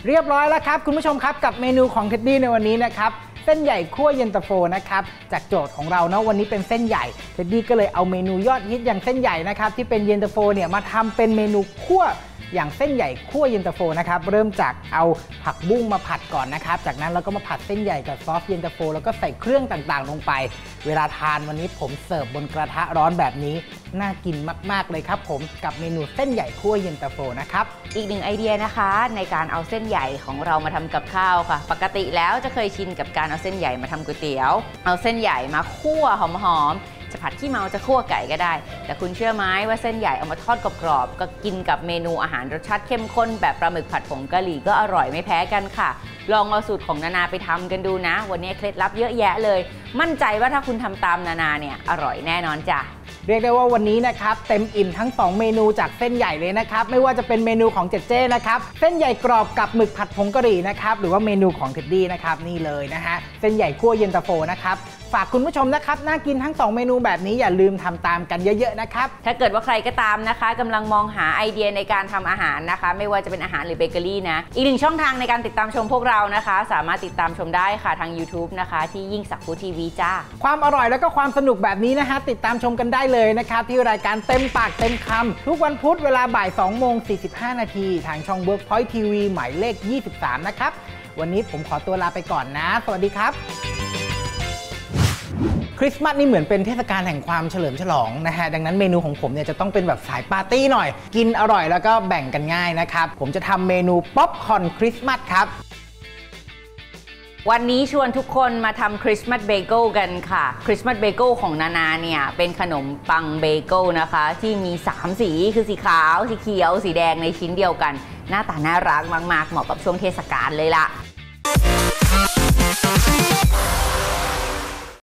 เรียบร้อยแล้วครับคุณผู้ชมครับกับเมนูของเท็ดดี้ในวันนี้นะครับเส้นใหญ่คั่วเย็นตาโฟนะครับจากโจทย์ของเราเนาะวันนี้เป็นเส้นใหญ่เท็ดดี้ก็เลยเอาเมนูยอดฮิตอย่างเส้นใหญ่นะครับที่เป็นเย็นตาโฟเนี่ยมาทำเป็นเมนูคั่วอย่างเส้นใหญ่คั่วเย็นตาโฟนะครับเริ่มจากเอาผักบุ้งมาผัดก่อนนะครับจากนั้นเราก็มาผัดเส้นใหญ่กับซอสเย็นตาโฟแล้วก็ใส่เครื่องต่างๆลงไปเวลาทานวันนี้ผมเสิร์ฟบนกระทะร้อนแบบนี้น่ากินมากๆเลยครับผมกับเมนูเส้นใหญ่คั่วเย็นตาโฟนะครับอีกหนึ่งไอเดียนะคะในการเอาเส้นใหญ่ของเรามาทำกับข้าวค่ะปกติแล้วจะเคยชินกับการเอาเส้นใหญ่มาทำก๋วยเตี๋ยวเอาเส้นใหญ่มาคั่วหอมๆจะผัดขี้เมาจะคั่วไก่ก็ได้แต่คุณเชื่อไหมว่าเส้นใหญ่เอามาทอดกรอบๆก็กินกับเมนูอาหารรสชาติเข้มข้นแบบปลาหมึกผัดผงกะหรี่ก็อร่อยไม่แพ้กันค่ะลองเอาสูตรของนานาไปทำกันดูนะวันนี้เคล็ดลับเยอะแยะเลยมั่นใจว่าถ้าคุณทำตามนานาเนี่ยอร่อยแน่นอนจ้ะเรียกได้ว่าวันนี้นะครับเต็มอิ่มทั้ง2เมนูจากเส้นใหญ่เลยนะครับไม่ว่าจะเป็นเมนูของเจเจ้นะครับเส้นใหญ่กรอบกับหมึกผัดผงกะหรี่นะครับหรือว่าเมนูของเท็ดดี้นะครับนี่เลยนะฮะเส้นใหญ่คั่วเย็นตาโฟนะครับฝากคุณผู้ชมนะครับน่ากินทั้ง2เมนูแบบนี้อย่าลืมทำตามกันเยอะๆนะครับถ้าเกิดว่าใครก็ตามนะคะกำลังมองหาไอเดียในการทำอาหารนะคะไม่ว่าจะเป็นอาหารหรือเบเกอรี่นะอีกหนึ่งช่องทางในการติดตามชมพวกเรานะคะสามารถติดตามชมได้ค่ะทาง YouTube นะคะที่ยิ่งศักดิ์ฟู้ดทีวีจ้าความอร่อยแล้วก็ความสนุกแบบนี้นะฮะติดตามชมกันได้เลยนะครับที่รายการเต็มปากเต็มคำทุกวันพุธเวลาบ่าย 2:45 นาทีทางช่อง Workpoint TV หมายเลข 23 นะครับวันนี้ผมขอตัวลาไปก่อนนะสวัสดีครับคริสต์มาสนี่เหมือนเป็นเทศกาลแห่งความเฉลิมฉลองนะฮะดังนั้นเมนูของผมเนี่ยจะต้องเป็นแบบสายปาร์ตี้หน่อยกินอร่อยแล้วก็แบ่งกันง่ายนะครับผมจะทำเมนูป๊อปคอร์นคริสต์มาสครับวันนี้ชวนทุกคนมาทำคริสต์มาสเบเกิลกันค่ะคริสต์มาสเบเกิลของนานาเนี่ยเป็นขนมปังเบเกิลนะคะที่มี3สีคือสีขาวสีเขียวสีแดงในชิ้นเดียวกันหน้าตาน่ารักมากๆเหมาะกับช่วงเทศกาลเลยล่ะ